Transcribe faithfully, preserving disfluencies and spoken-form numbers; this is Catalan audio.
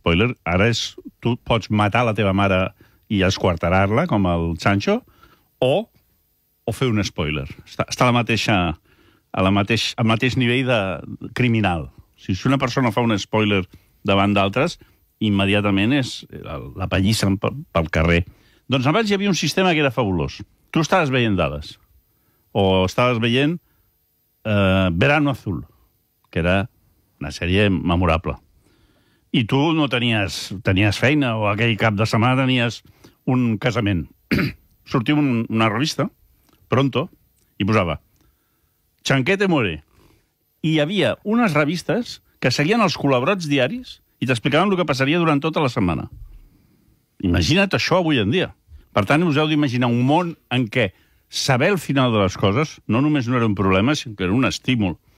spoiler, ara és... Tu pots matar la teva mare i esquarterar-la, com el Sancho, o, o fer un spoiler. Està, està a la mateixa, a la mateix, al mateix nivell de criminal. Si una persona fa un spoiler davant d'altres, immediatament és la pallissen pel carrer. Doncs abans hi havia un sistema que era fabulós. Tu estaves veient dades, o estaves veient eh, Verano Azul, que era una sèrie memorable. I tu no tenies, tenies feina, o aquell cap de setmana tenies un casament. Sortia un, una revista, Pronto, i posava Chanquete muere. I hi havia unes revistes que seguien els col·laborats diaris i t'explicaven el que passaria durant tota la setmana. Imagina't això avui en dia. Per tant, us heu d'imaginar un món en què saber el final de les coses no només no era un problema, sinó que era un estímul.